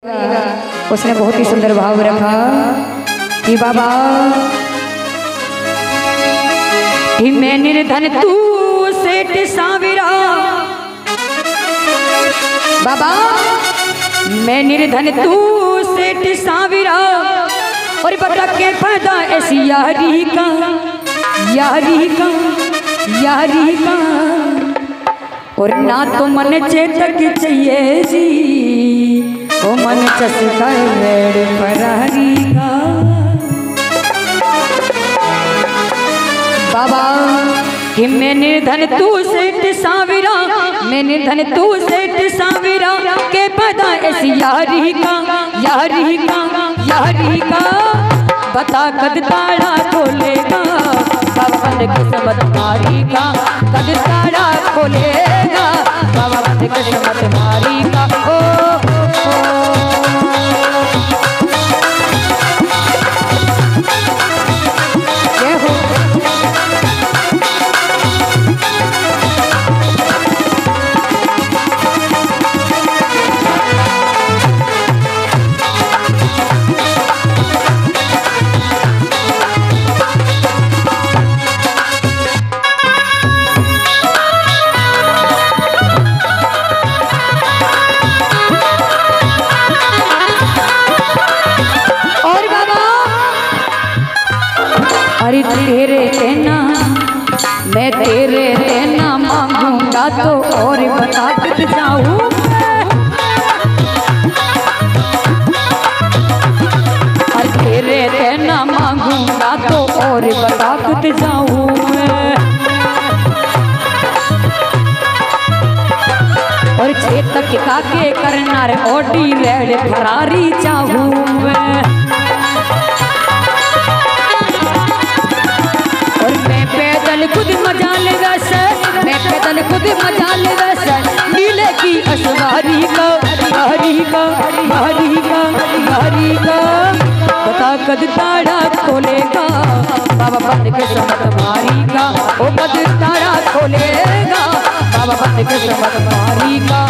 उसने बहुत ही सुंदर भाव रखा कि बाबा मैं निर्धन तू सेठ साविरा, बाबा मैं निर्धन तू सेठ साविरा, और बता के फायदा ऐसी यारी का यारी का यारी का, और ना तो मन चेतक चाहिए जी ओ मन चसका मेरे फरारी का। बाबा कि मैं निर्धन तू सेठ साविरा, मैं निर्धन तू सेठ साविरा, के पता ऐसी यारी का यारी का यारी का, बता कद ताड़ा खोलेगा बाबा बंद किस्मत मारी का, कद ताड़ा खोलेगा बाबा बंद किस्मत मारी का। अरे तेरे कहना मैं तेरे कहना मांगूंगा तो और बता कुछ जाऊं, अरे तेरे कहना मांगूंगा तो और बता कुछ जाऊं मैं, और चेतक का के करना रे ओडी रेड फरारी चाहूं मैं, खुद मजाल वैसे मैं पैदल खुद मजाल वैसे, नीले की असवारी का हरी का हरी का हरी का, बता कद ताड़ा खोलेगा बाबा बंद के समत मारी का, ओ कद ताड़ा खोलेगा बाबा बंद के समत मारी का।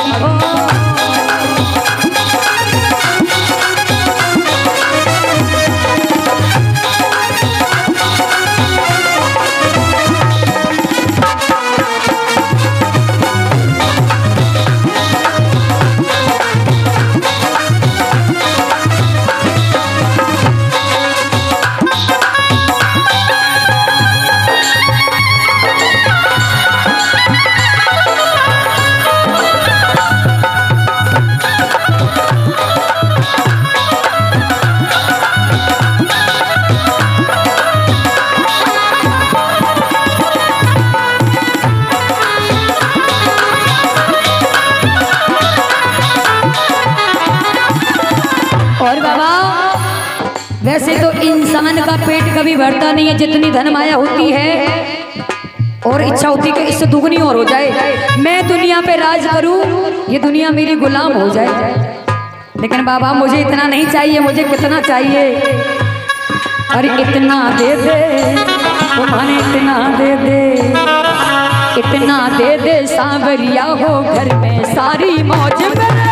वैसे तो इंसान का पेट कभी भरता नहीं है, जितनी धन माया होती है और इच्छा होती है कि इससे दुगनी और हो जाए, मैं दुनिया पे राज करूं, ये दुनिया मेरी गुलाम हो जाए। लेकिन बाबा मुझे इतना नहीं चाहिए, मुझे कितना चाहिए, अरे इतना दे दे तुम्हारे, इतना दे दे, इतना दे दे सांवरिया हो घर में सारी मौज में,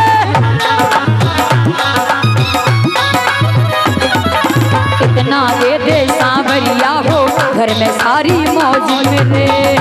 इतना दे दे सांवरिया हो घर में सारी मौज मिले,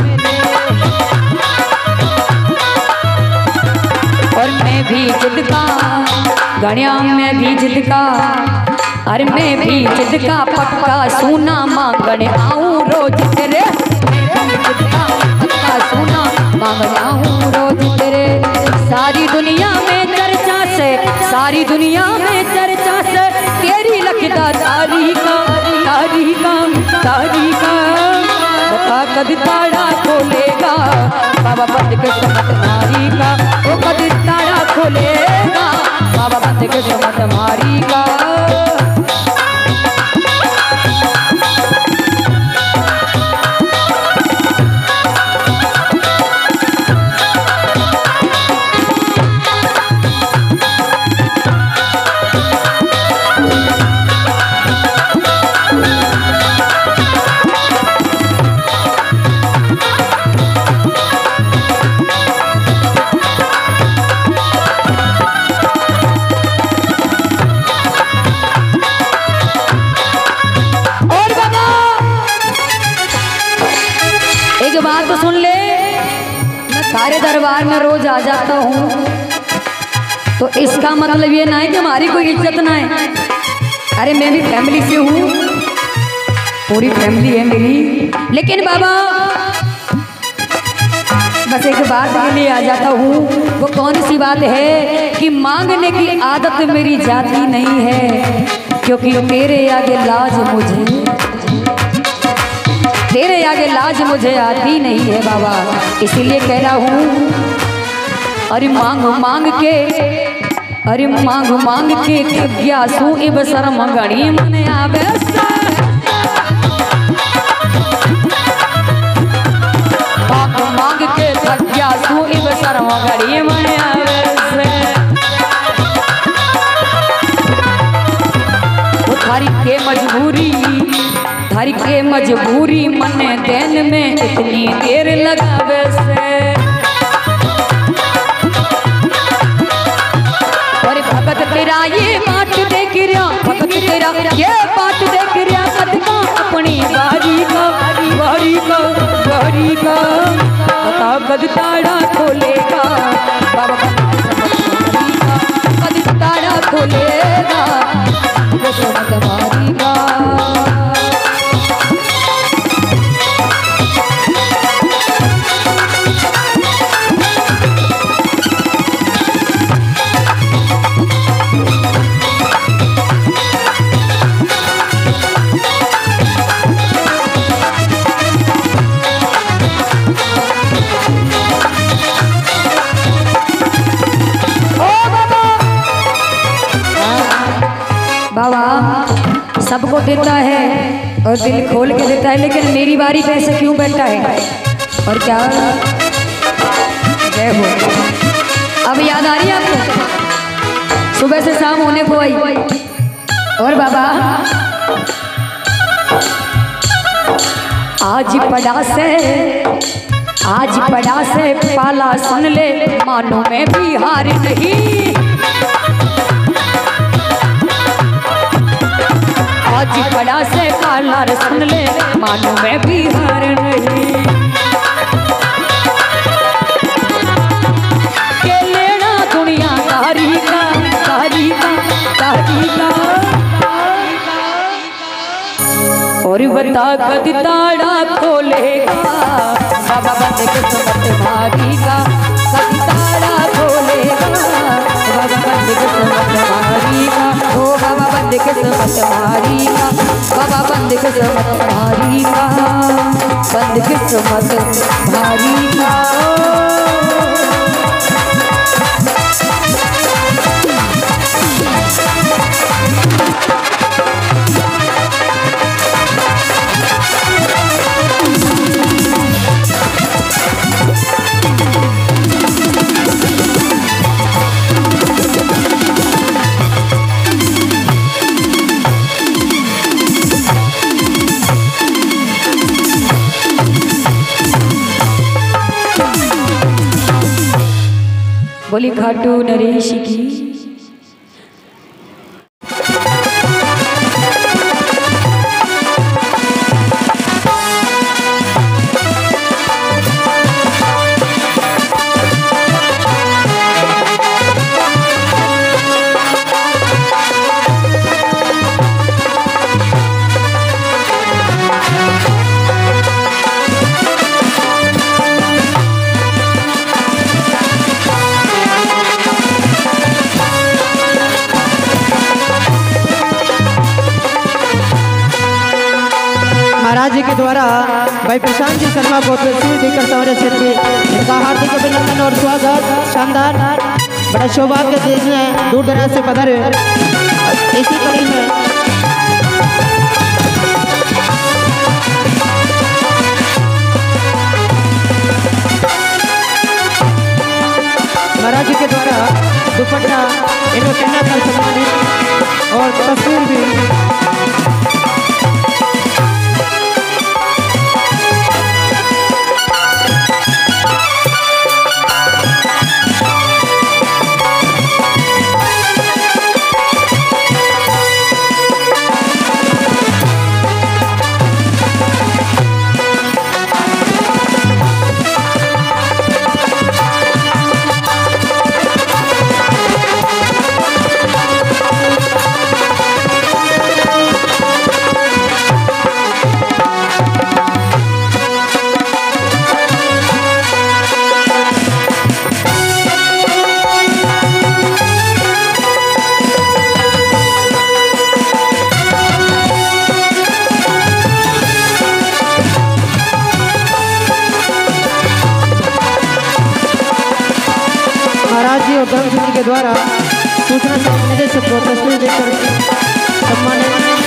और मैं भी जिद का गणिया में भी जिद का, अरे मैं भी जिद का पक्का सोना मांगने आऊं रोज तेरे, जिद का पक्का सोना मांगने आऊं रोज तेरे, सारी दुनिया में चर्चा से, सारी दुनिया में चर्चा से तेरी लखदा तारी का तारी का तारी का, बता कद ताड़ा खोलेगा बाबा बंद के समत मारी का, ओ कद ताड़ा खोलेगा बाबा बंद के समत मारी का। दरबार में रोज आ जाता हूँ, तो इसका मतलब ये ना है कि हमारी कोई इज्जत ना है। अरे मैं भी फैमिली से हूँ, पूरी फैमिली है मेरी। लेकिन बाबा बस एक बात के लिए आ जाता हूँ, वो कौन सी बात है कि मांगने की आदत मेरी जाती नहीं है, क्योंकि तेरे आगे लाज मुझे आती नहीं है बाबा। इसीलिए कह रहा हूँ, अरे मांग मांग के गयासू इब शर्म घड़ी मन आवे। मांग के गयासू इब शर्म घड़ी मन आवे। थारी के मजबूरी मन देन में इतनी देर लगावे से। और भगत तेरा ये बाट देख रहा, भगत तेरा ये बाट देख रहा, कदमा अपनी बारी का बता कद ताड़ा खोलेगा बाबा, कद ताड़ा खोलेगा वो समझ मारेगा। बाबा सबको देता है और दिल खोल के देता है, लेकिन मेरी बारी पे ऐसे क्यों बैठा है? और क्या जय हो। अब याद आ रही है आपको? सुबह से शाम होने को आई। और बाबा आज पड़ा से पाला सुन ले, मानो में भी हार नहीं। आज बड़ा से पाला सुन ले, मानो मैं भी हार नहीं। के लेना दुनिया कारी का और बता कद ताड़ा खोलेगा बाबा, बंद किस्मत भारी का कद ताड़ा खोलेगा बाबा, बंद किस्मत भारी का। ओ बाबा बंद किस्मत भारी का बाबा, बंद किस्मत भारी का, बंद किस्मत भारी का। बोली खाटू नरेश की। महाराज जी के द्वारा भाई प्रशांत जी शर्मा को तस्वीर देकर सवरे क्षेत्र में इनका हार्दिक अभिनंदन और स्वागत। शानदार बड़ा सौभाग्य देश में दूर दराज से पधारे इसी कड़ी में महाराज जी के द्वारा दुपट्टा इनको कहना कर सम्मानित और तस्वीर भी। जी और धर्म सिंह जी के द्वारा सूचना निदेशक को तस्वीर देकर सम्मानित